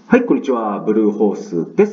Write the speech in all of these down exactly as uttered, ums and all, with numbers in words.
はい、こんにちは。ブルーホースです。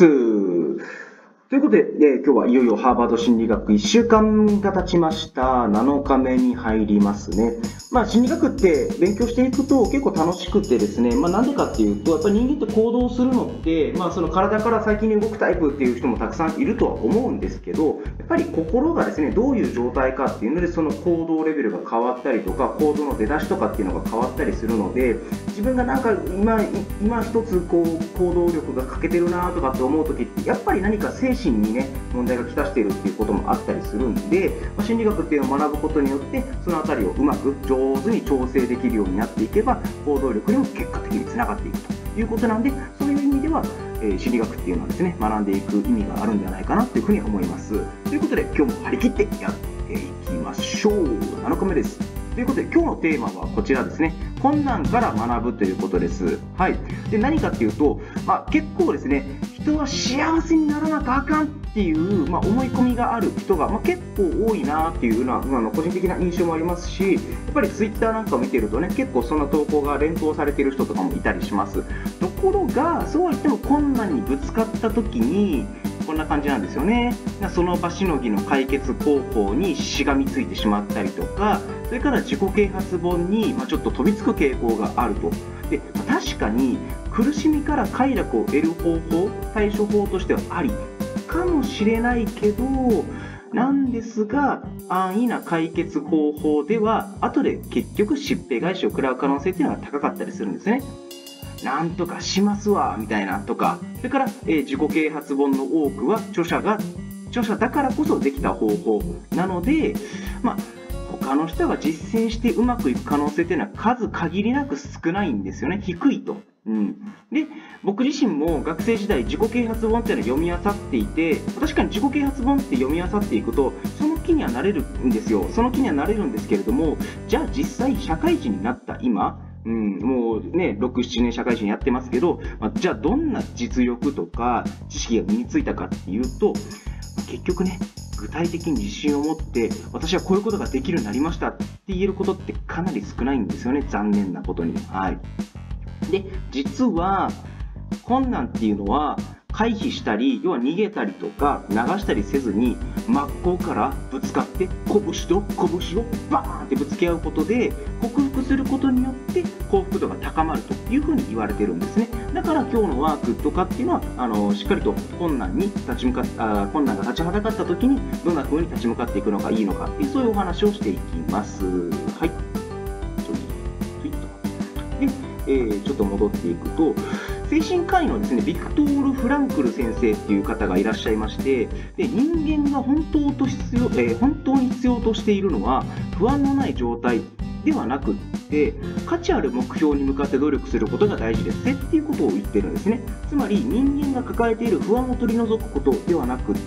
ということで、えー今日はいよいよハーバード心理学いっしゅうかんが経ちました。なのかめに入りますね。まあ、心理学って勉強していくと結構楽しくてですね、まあ、なんでかっていうと、やっぱり人間って行動するのって、まあ、その体から先に動くタイプっていう人もたくさんいるとは思うんですけど、やっぱり心がですね、どういう状態かっていうので、その行動レベルが変わったりとか、行動の出だしとかっていうのが変わったりするので、自分がなんか今、今一つこう行動力が欠けてるなとかって思う時って、やっぱり何か精神にね、問題がきたしているっていうこともあったりするんで、まあ、心理学っていうのを学ぶことによって、そのあたりをうまく上手に調整できるようになっていけば、行動力にも結果的につながっていくということなんで、そういう意味では、えー心理学っていうのはですね、学んでいく意味があるんじゃないかなというふうに思います。ということで、今日も張り切ってやっていきましょう。なのかめです。ということで、今日のテーマはこちらですね。困難から学ぶということです。はい。で、何かっていうと、まあ、結構ですね、人は幸せにならなきゃあかんっていう、まあ、思い込みがある人が、まあ、結構多いなっていうのは、まあ、個人的な印象もありますし、やっぱりツイッターなんかを見てるとね、結構その投稿が連投されている人とかもいたりします。ところが、そうは言っても困難にぶつかった時に、こんな感じなんですよね。その場しのぎの解決方法にしがみついてしまったりとか、それから自己啓発本に、まあ、ちょっと飛びつく傾向があると。で、まあ確かに苦しみから快楽を得る方法、対処法としてはありかもしれないけど、なんですが、安易な解決方法では、後で結局しっぺ返しを食らう可能性っていうのが高かったりするんですね。なんとかしますわみたいなとか、それから、えー自己啓発本の多くは著者が著者だからこそできた方法なので、まあ、他の人が実践してうまくいく可能性っていうのは数限りなく少ないんですよね。低いと。うん、で、僕自身も学生時代自己啓発本っていうのを読み漁っていて、確かに自己啓発本って読み漁っていくとその気にはなれるんですよ。その気にはなれるんですけれども、じゃあ実際社会人になった今、うん、もうね、ろく、ななねん社会人やってますけど、まあ、じゃあどんな実力とか知識が身についたかっていうと、結局ね、具体的に自信を持って、私はこういうことができるようになりましたって言えることってかなり少ないんですよね、残念なことに。はい。で、実は、困難っていうのは、回避したり、要は逃げたりとか流したりせずに、真っ向からぶつかって拳と拳をバーンってぶつけ合うことで克服することによって幸福度が高まるというふうに言われてるんですね。だから今日のワークとかっていうのは、あのしっかりと困難に立ち向かっあ困難が立ちはだかった時にどんな風に立ち向かっていくのがいいのかっていう、そういうお話をしていきます。はい。ツイートで、えーちょっと戻っていくと、精神科医のですね、ビクトール・フランクル先生っていう方がいらっしゃいまして、で、人間が本当と必要、えー本当に必要としているのは不安のない状態ではなくって、価値ある目標に向かって努力することが大事ですねっていうことを言ってるんですね。つまり人間が抱えている不安を取り除くことではなくって、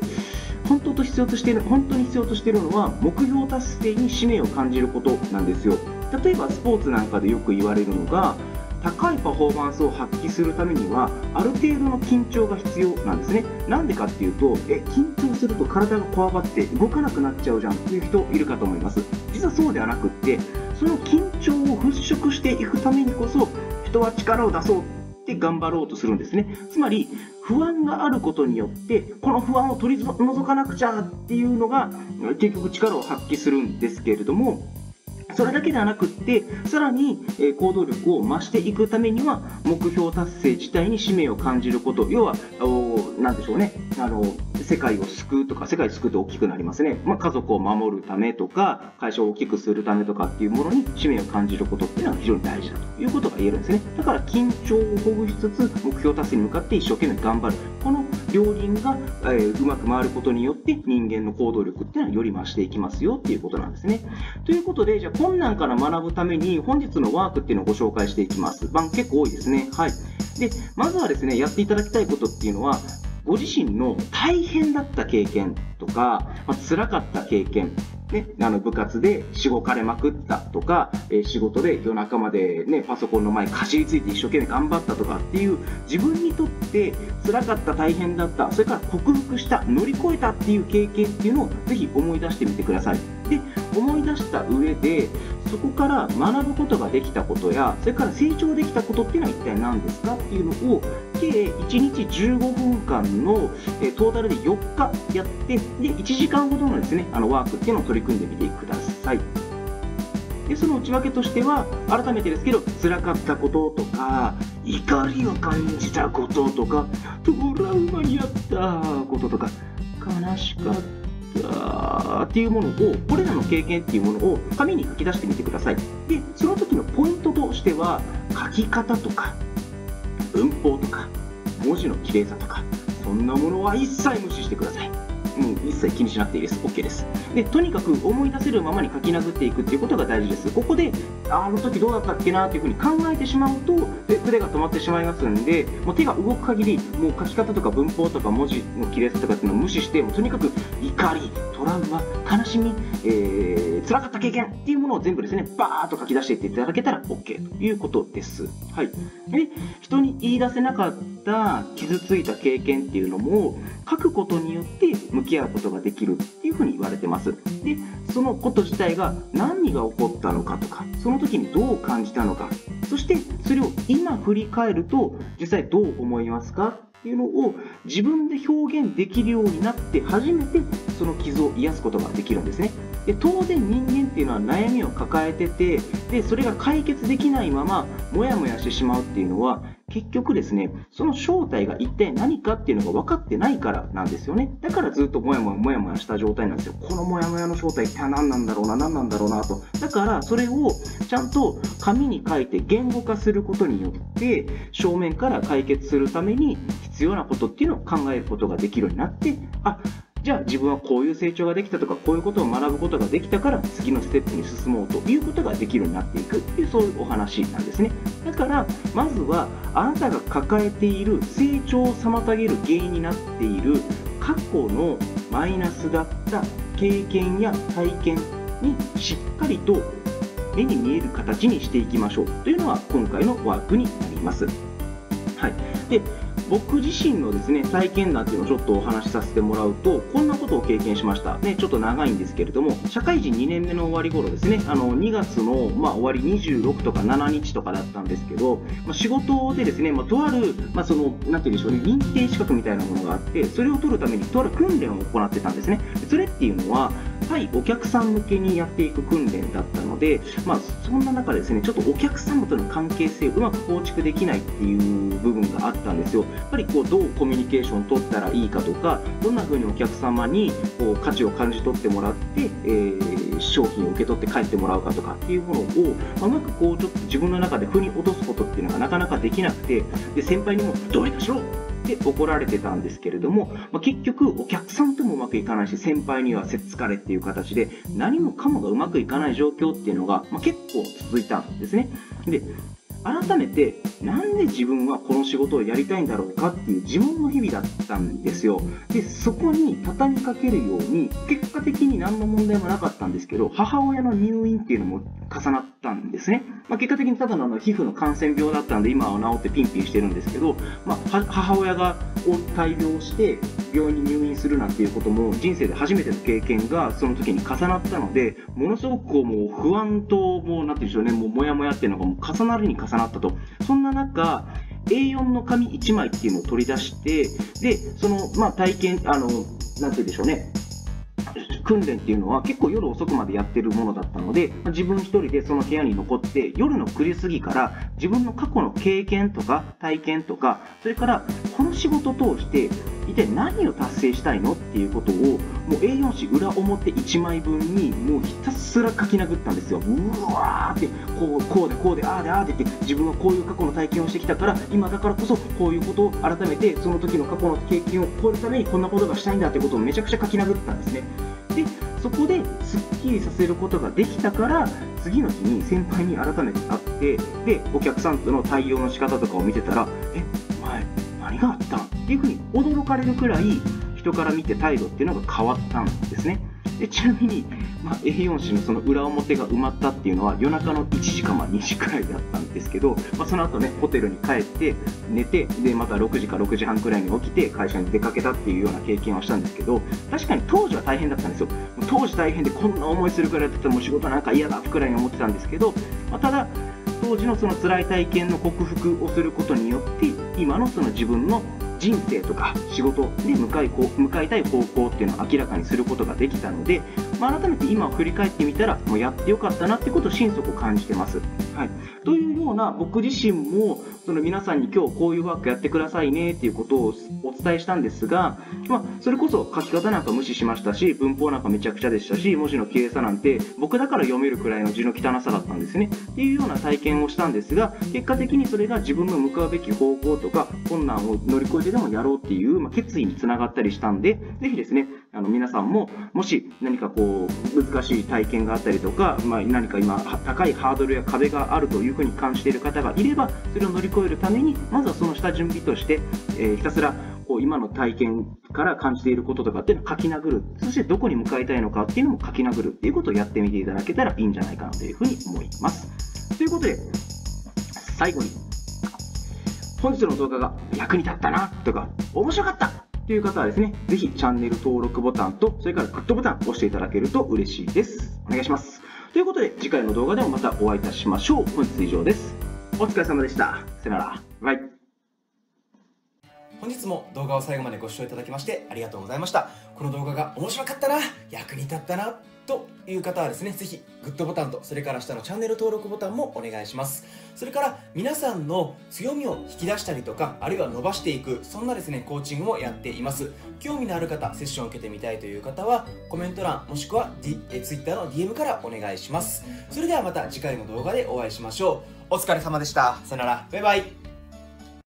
本当と必要としている本当に必要としているのは目標達成に使命を感じることなんですよ。例えばスポーツなんかでよく言われるのが、高いパフォーマンスを発揮するためにはある程度の緊張が必要なんですね。なんでかっていうと、え緊張すると体がこわばって動かなくなっちゃうじゃんっていう人いるかと思います。実はそうではなくって、その緊張を払拭していくためにこそ人は力を出そうって頑張ろうとするんですね。つまり不安があることによってこの不安を取り除かなくちゃっていうのが結局力を発揮するんですけれども、それだけではなくって、さらにえー行動力を増していくためには目標達成自体に使命を感じること、要はおーなんでしょうね、あの世界を救うとか、世界を救うと大きくなりますね、まあ、家族を守るためとか会社を大きくするためとかっていうものに使命を感じることっていうのは非常に大事だということが言えるんですね。だから緊張をほぐしつつ目標達成に向かって一生懸命頑張る、この両輪が、えーうまく回ることによって人間の行動力っていうのはより増していきますよっていうことなんですね。ということで、じゃあ困難から学ぶために本日のワークっていうのをご紹介していきます。まあ、結構多いですね。はい。で、まずはですね、やっていただきたいことっていうのは、ご自身の大変だった経験とか、まあ、辛かった経験、ね、あの部活でしごかれまくったとか、えー仕事で夜中まで、ね、パソコンの前にかじりついて一生懸命頑張ったとかっていう自分にとって辛かった大変だった、それから克服した乗り越えたっていう経験っていうのをぜひ思い出してみてください。で思い出した上で、そこから学ぶことができたことや、それから成長できたことっていうのは一体何ですかっていうのを、計いちにちじゅうごふんかんのえトータルでよっかやって、でいちじかんほどのですね、あのワークっていうのを取り組んでみてください。でその内訳としては、改めてですけど、辛かったこととか、怒りを感じたこととか、トラウマにあったこととか、悲しかったっていうものを、これらの経験っていうものを紙に書き出してみてください。でその時のポイントとしては、書き方とか文法とか文字の綺麗さとか、そんなものは一切無視してください。もう一切気にしなくていいです。 OK です。でとにかく思い出せるままに書き殴っていくっていうことが大事です。ここであの時どうだったっけなっていうふうに考えてしまうと筆が止まってしまいますんで、もう手が動く限り、もう書き方とか文法とか文字の綺麗さとかっていうのを無視して、もうとにかく怒り、トラウマ、悲しみ、えー、辛かった経験っていうものを全部ですね、バーッと書き出していっていただけたら OK ということです。はい。で人に言い出せなかった傷ついた経験っていうのも書くことによって向き合うことができるっていうふうに言われてます。でそのこと自体が何が起こったのかとか、その時にどう感じたのか、そしてそれを今振り返ると実際どう思いますかっていうのを自分で表現できるようになって初めてその傷を癒すことができるんですね。で当然人間っていうのは悩みを抱えてて、でそれが解決できないままモヤモヤしてしまうっていうのは、結局ですね、その正体が一体何かっていうのが分かってないからなんですよね。だからずっとモヤモヤモヤモヤした状態なんですよ。このモヤモヤの正体って何なんだろうな、何なんだろうなと。だからそれをちゃんと紙に書いて言語化することによって、正面から解決するために必要なことっていうのを考えることができるようになって、あ、じゃあ自分はこういう成長ができたとか、こういうことを学ぶことができたから次のステップに進もうということができるようになっていくっていう、そういうお話なんですね。だからまずはあなたが抱えている成長を妨げる原因になっている過去のマイナスだった経験や体験にしっかりと目に見える形にしていきましょうというのは今回のワークになります。はい。で僕自身のですね、体験談っていうのをちょっとお話しさせてもらうと、こんなことを経験しました。ね、ちょっと長いんですけれども、社会人にねんめの終わり頃ですね、あのにがつの、まあ、終わりにじゅうろくとかしちにちとかだったんですけど、まあ、仕事でですね、まあ、とある、まあ、その、なんていうんでしょうね、認定資格みたいなものがあって、それを取るためにとある訓練を行ってたんですね。それっていうのは、対お客さん向けにやっていく訓練だったので、まあ、そんな中ですね、ちょっとお客様との関係性をうまく構築できないっていう部分があったんですよ。やっぱりこうどうコミュニケーションを取ったらいいかとか、どんな風にお客様にこう価値を感じ取ってもらって、えー、商品を受け取って帰ってもらうかとかっていうものを、まあ、うまくこうちょっと自分の中で腑に落とすことっていうのがなかなかできなくて、で先輩にもどうにかしろって怒られてたんですけれども、まあ、結局お客さんともうまくいかないし、先輩にはせっつかれっていう形で何もかもがうまくいかない状況っていうのが、まあ、結構続いたんですね。で改めてなんで自分はこの仕事をやりたいんだろうかっていう自問の日々だったんですよ。でそこに畳みかけるように、結果的に何の問題もなかったんですけど、母親の入院っていうのも重なったんですね。まあ、結果的にただのあの皮膚の感染病だったんで今は治ってピンピンしてるんですけど、まあ、母親が大病して病院に入院するなんていうことも人生で初めての経験がその時に重なったので、ものすごくこうもう不安ともうなんていうんでしょうね、もうモヤモヤっていうのがもう重なるに重なったと。そんな中 エーよん の紙いちまいっていうのを取り出して、でそのまあ体験あのなんて言うんでしょうね、訓練っていうのは結構夜遅くまでやってるものだったので、自分一人でその部屋に残って夜のくじ過ぎから自分の過去の経験とか体験とか、それからこの仕事を通して一体何を達成したいのっていうことをもう エーよん 紙裏表いちまいぶんにもうひたすら書き殴ったんですよ。うわーってこうこうでこうでああでああでって自分はこういう過去の体験をしてきたから、今だからこそこういうことを改めてその時の過去の経験を超えるためにこんなことがしたいんだってことをめちゃくちゃ書き殴ったんですね。でそこですっきりさせることができたから、次の日に先輩に改めて会って、でお客さんとの対応の仕方とかを見てたら、えお前何があったんっていうふうに驚かれるくらい人から見て態度っていうのが変わったんですね。でちなみにまあ、エーよん 紙のその裏表が埋まったっていうのは夜中のいちじかまあにじくらいだったんですけど、まあ、その後ねホテルに帰って寝て、でまたろくじかろくじはんくらいに起きて会社に出かけたっていうような経験をしたんですけど、確かに当時は大変だったんですよ。当時大変でこんな思いするくらいだったらもう仕事なんか嫌だくらいに思ってたんですけど、まあ、ただ当時のその辛い体験の克服をすることによって今のその自分の人生とか仕事で向かいこう向かいたい方向っていうのを明らかにすることができたので、まあ、改めて今を振り返ってみたらもうやってよかったなってことを心底感じてます。はい、というような僕自身もその皆さんに今日こういうワークやってくださいねっていうことをお伝えしたんですが、まあ、それこそ書き方なんか無視しましたし、文法なんかめちゃくちゃでしたし、文字の綺麗さなんて僕だから読めるくらいの字の汚さだったんですねっていうような体験をしたんですが、結果的にそれが自分の向かうべき方向とか困難を乗り越えてでもやろうっていう、まあ、決意につながったりしたんで、ぜひですねあの皆さんももし何かこう難しい体験があったりとか、まあ、何か今高いハードルや壁があるというふうに感じている方がいれば、それを乗り越えるためにまずはその下準備として、えー、ひたすらこう今の体験から感じていることとかっていうのを書き殴る、そしてどこに向かいたいのかっていうのも書き殴るっていうことをやってみていただけたらいいんじゃないかなというふうに思います。ということで最後に、本日の動画が役に立ったなとか面白かったという方はですね、ぜひチャンネル登録ボタンとそれからグッドボタンを押していただけると嬉しいです。お願いします。ということで次回の動画でもまたお会いいたしましょう。本日以上です。お疲れ様でした。さよなら。バイ。 本日も動画を最後までご視聴いただきましてありがとうございました。この動画が面白かったな、役に立ったなという方はですね、ぜひグッドボタンとそれから下のチャンネル登録ボタンもお願いします。それから皆さんの強みを引き出したりとか、あるいは伸ばしていく、そんなですねコーチングもやっています。興味のある方、セッションを受けてみたいという方はコメント欄もしくは、D、え Twitter の ディーエム からお願いします。それではまた次回の動画でお会いしましょう。お疲れ様でした。さよなら。バイバイ。